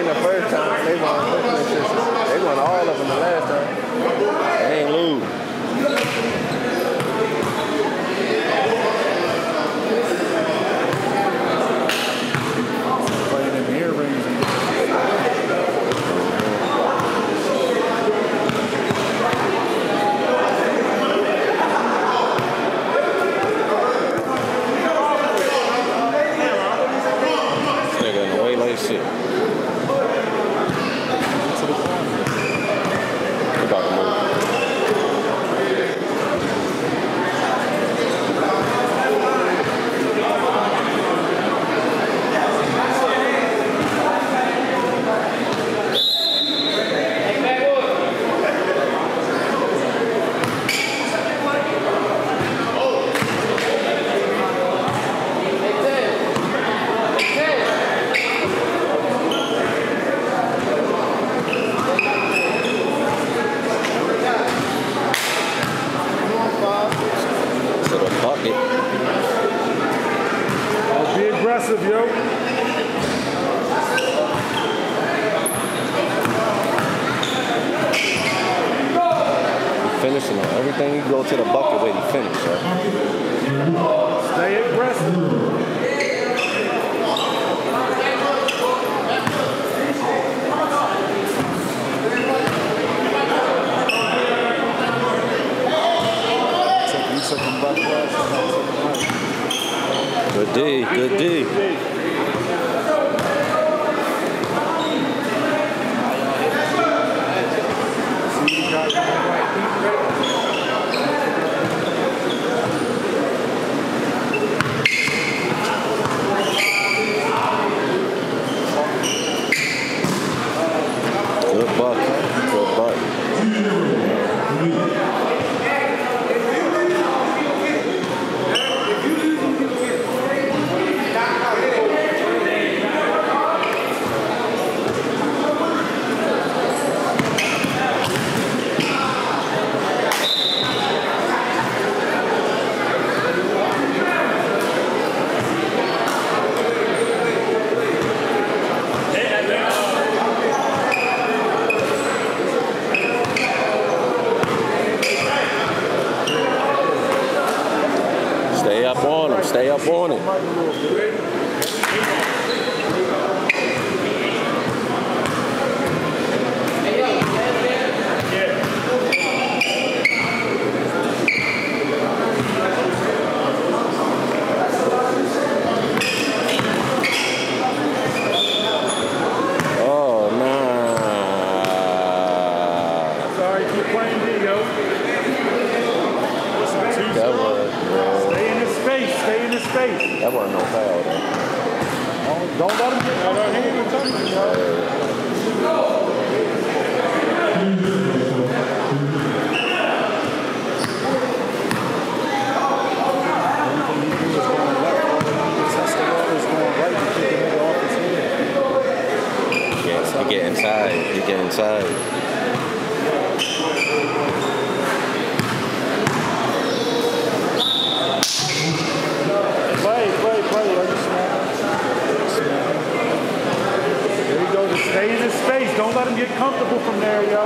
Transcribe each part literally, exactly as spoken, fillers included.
ain't the first time. They won. They won all of them the last time. They ain't lose. Playing in the ear rings. Shit. We about to move. Be aggressive, yo. Finishing on everything, you go to the bucket where you finish, right? Stay aggressive. Good D, good D. Good buck, good buck. Stay up on him, stay up on him. Oh, nah. Sorry, keep playing D, yo. That was, Stay in his space, stay in his space. that wasn't no foul, though. Don't, don't let him get out of hand or something, yo. Yeah, he getting tired, he getting tired. Play, play, play. There you go. Just stay in his space. Don't let him get comfortable from there, yo.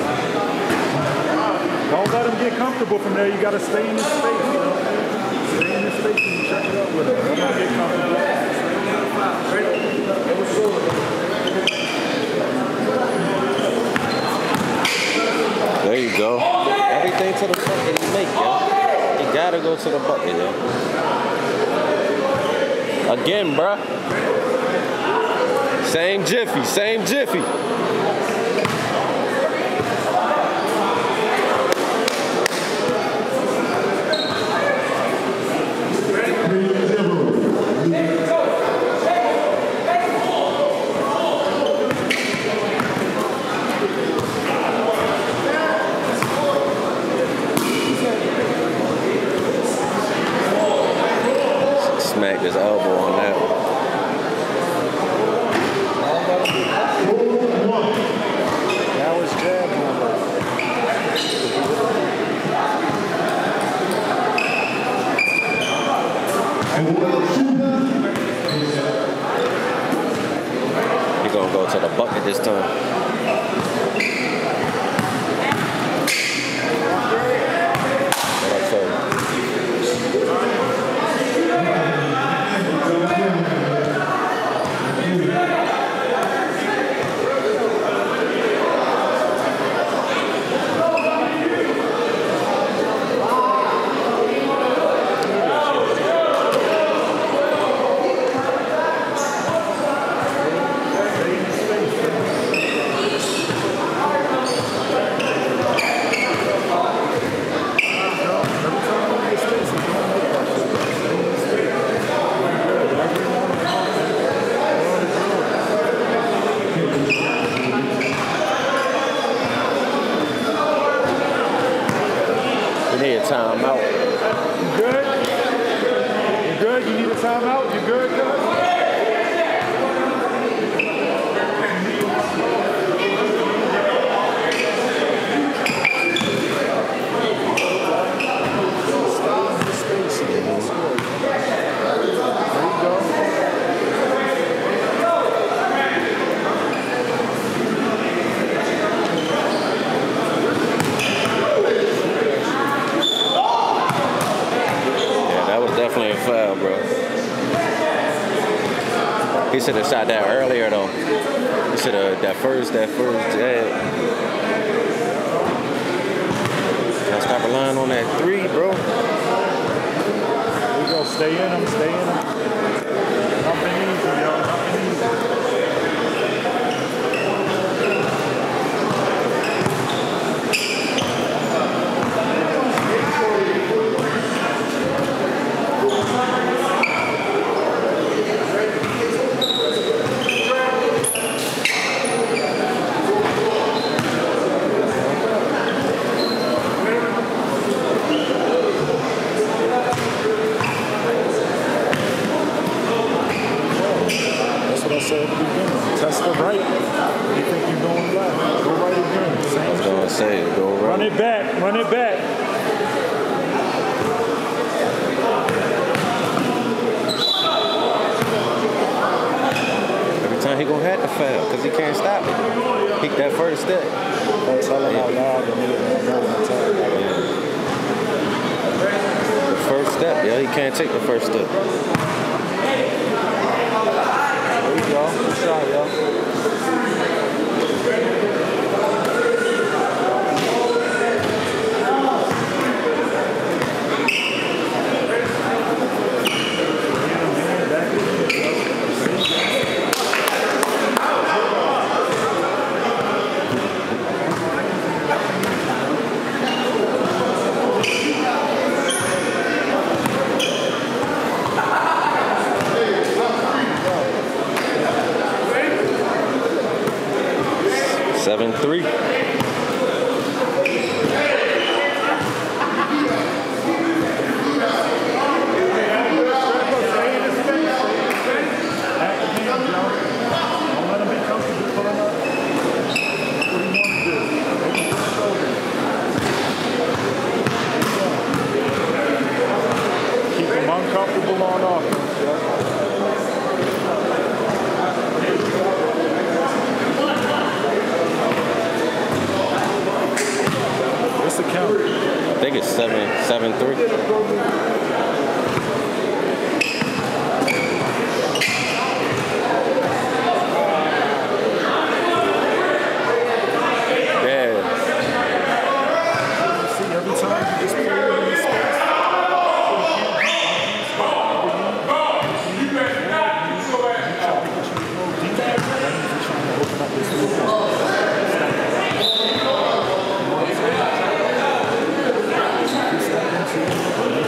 Don't let him get comfortable from there. You got to stay in his space, you know. Stay in his space and check it out with him. Don't let him get comfortable. There you go. Everything to the bucket he make, yo. You gotta go to the bucket, yo. Again, bruh. Same jiffy, same jiffy. Smacked his elbow on that one. gonna go to the bucket this time. What I tell you? Timeout. You good? You good? You need a timeout? You good, guys? Definitely a foul, bro. He should have shot that earlier, though. He should have that first, that first jab. Gotta stop relying on that three, bro. There you go. Stay in him. Stay in him. Nothing easy, yo. Nothing easy. Test the right. You think you're going left. Go right again. Same I was going to say, go right. Run it back. Run it back. Every time he going to have to foul because he can't stop it. Pick that first step. Don't tell him out loud. Yeah. The first step, yeah, he can't take the first step. There you go. Good shot, yo. seven three. Keep them uncomfortable on offense, yeah. What's the count? I think it's seven, seven, three. Step into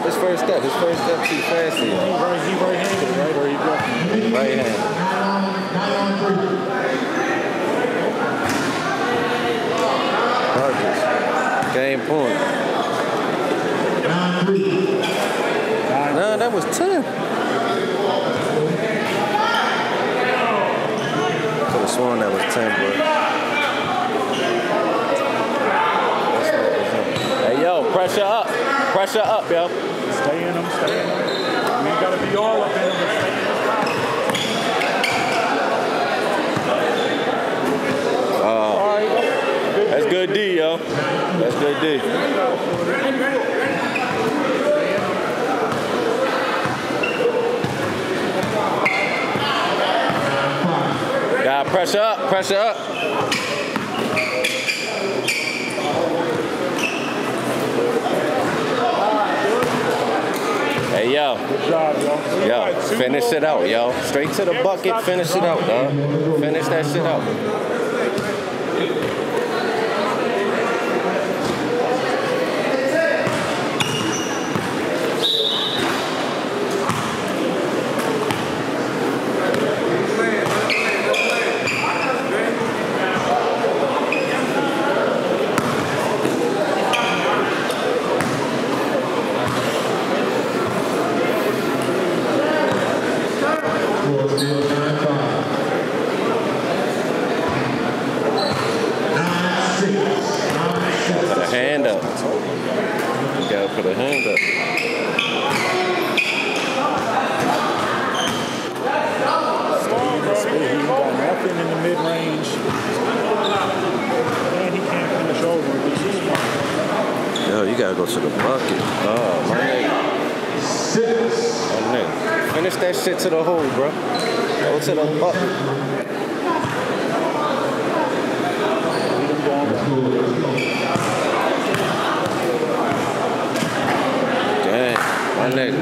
His first step. His first step too fast here. He right, he right-handed, right? Or he left? Right-handed. Burgess. Game point. No, that was ten. Could have sworn that was ten, bro. Hey, yo, pressure up. Pressure up, yo. Stay in them, stay in them. You ain't got to be all up in them, but stay in them. That's good D, yo. That's good D. Got pressure up, pressure up. Hey, yo. Good job, yo. Yo, finish it out, yo. Straight to the bucket, finish it out, dog. Finish that shit out. Put a hand up. You gotta put a hand up. He ain't got nothing in the mid-range. And he can't finish over, which is smart. Yo, you gotta go to the bucket. Oh, my nigga. My nigga. Finish that shit to the hole, bro. Go to the bucket. Dang, my nigga.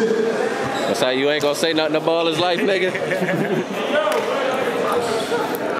That's how you ain't gonna say nothing about his life, nigga?